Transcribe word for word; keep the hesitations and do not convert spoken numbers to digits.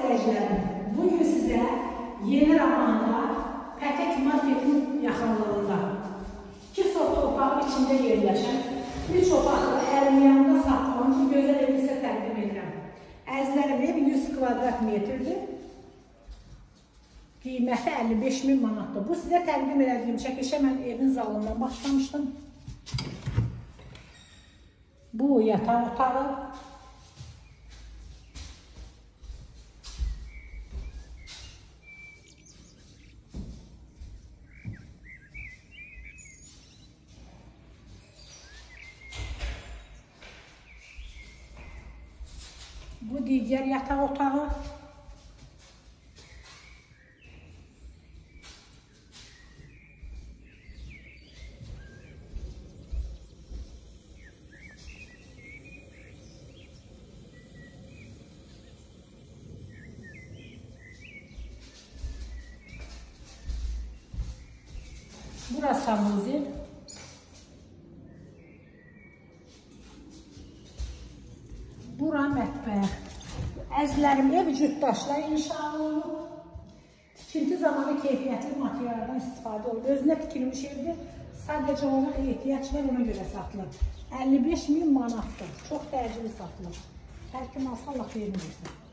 izləyicilərim, bugün sizə Yeni Ramanda Pətek Marketin yaxınlığında iki sot torpağın içində yerləşən bir çopaqlı əlim yanında satılan bu gözəl evi sizə təqdim edirəm. Əzizlərim, ev yüz kvadrat metrdir. Qiyməti əlli beş min manatdır. Bu sizə təqdim edəcəyim çəkilişə mən evin zalından başlamışdım. Bu yataq otağı. Bu digər yataq otağı. Burası sanuzil. Bura mətbəx. Əzizlərim, ev cütdaşlar inşa olunub. Tikinti zamanı keyfiyyətli materiallardan istifadə olunub. Özünə tikilmiş evdir. Sadəcə ona ehtiyac var, ona görə satılır. əlli beş min manatdır. Çox dərəcəli satılır. Tərkim alsa Allah verilirsə.